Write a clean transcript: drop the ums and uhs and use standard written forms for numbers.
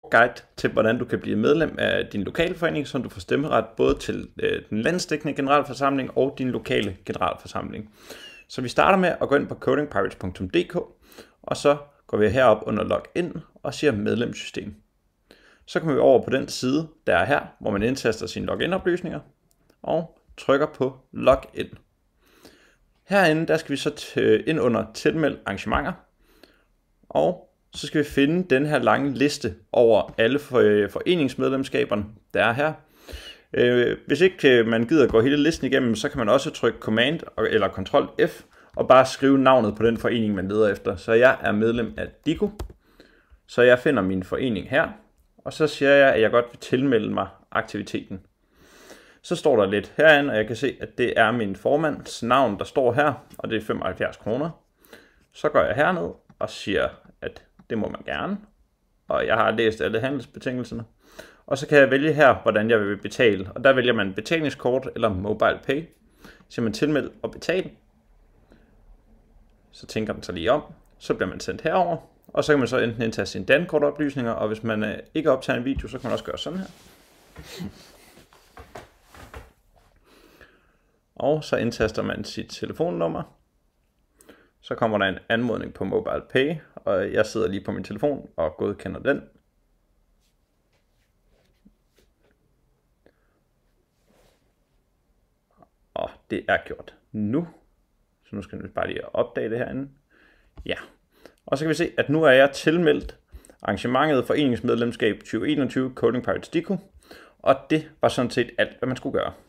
guide til, hvordan du kan blive medlem af din lokale forening, så du får stemmeret både til den landsdækkende generalforsamling og din lokale generalforsamling. Så vi starter med at gå ind på codingpirates.dk, og så går vi herop under login og siger medlemssystem. Så kommer vi over på den side, der er her, hvor man indtaster sine login-oplysninger og trykker på login. Herinde der skal vi så ind under tilmeld arrangementer, og så skal vi finde den her lange liste over alle foreningsmedlemskaberne, der er her. Hvis ikke man gider at gå hele listen igennem, så kan man også trykke Command eller Ctrl F og bare skrive navnet på den forening, man leder efter. Så jeg er medlem af DIKO, så jeg finder min forening her, og så siger jeg, at jeg godt vil tilmelde mig aktiviteten. Så står der lidt herinde, og jeg kan se, at det er min formands navn, der står her, og det er 75 kroner. Så går jeg herned og siger, at det må man gerne, og jeg har læst alle handelsbetingelserne. Og så kan jeg vælge her, hvordan jeg vil betale, og der vælger man betalingskort eller mobile pay. Så man tilmeld og betal. Så tænker den sig lige om, så bliver man sendt herover, og så kan man så enten indtage sine dankortoplysninger, og hvis man ikke optager en video, så kan man også gøre sådan her. Og så indtaster man sit telefonnummer. Så kommer der en anmodning på mobile pay, og jeg sidder lige på min telefon og godkender den. Og det er gjort nu. Så nu skal vi bare lige opdage det herinde. Ja. Og så kan vi se, at nu er jeg tilmeldt arrangementet foreningsmedlemskab 2021 Coding Pirates DIKO. Og det var sådan set alt, hvad man skulle gøre.